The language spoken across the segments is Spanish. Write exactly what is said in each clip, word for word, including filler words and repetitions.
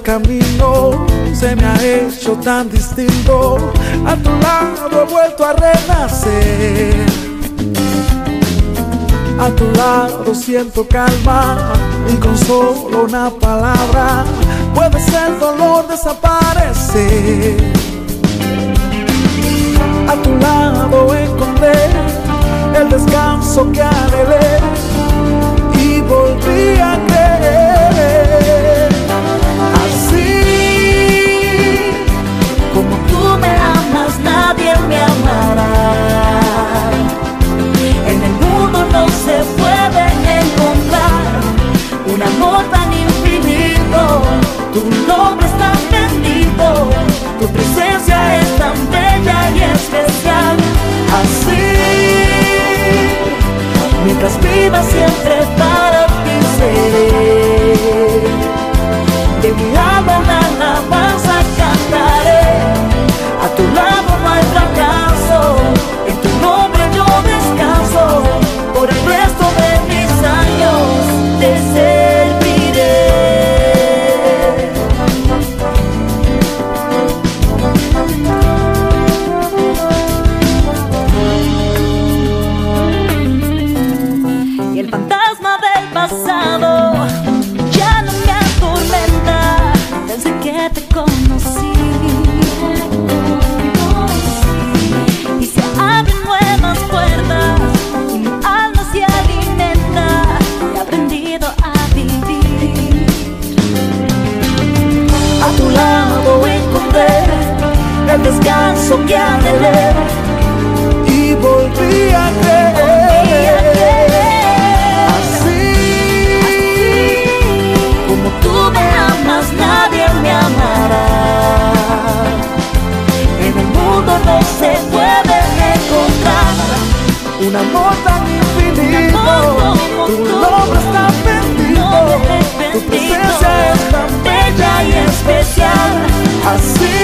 camino se me ha hecho tan distinto. A tu lado he vuelto a renacer. A tu lado siento calma y con solo una palabra puede el dolor desaparecer. A tu lado encontré el descanso que anhelé y volví a creer. Así como tú me amas, nadie me amará. En el mundo no se puede encontrar un amor tan infinito. Tu nombre es tan bendito, tu presencia es tan bella y especial. Así, mientras viva siempre para ti seré. De mi alma una alabanza cantaré. A tu lado no hay fracaso, en tu nombre yo descanso. Por el resto de mis años te serviré. Y el fantasma del pasado ya no me atormenta desde que te conocí. Y se abren nuevas puertas y mi alma se alimenta. He aprendido a vivir. A tu lado encontré el descanso que anhelé y volví a creer. Así como tú me amas, nadie me amará. En el mundo no se puede encontrar un amor tan infinito. Tu nombre es tan bendito, tu presencia es tan bella y especial. Así,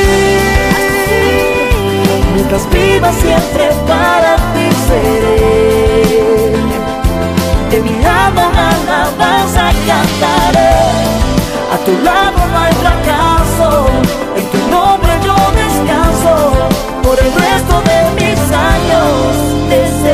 mientras viva siempre para ti seré. De mi alma una alabanza cantaré. A tu lado no hay fracaso, en tu nombre yo descanso. Por el resto de mis años te seré.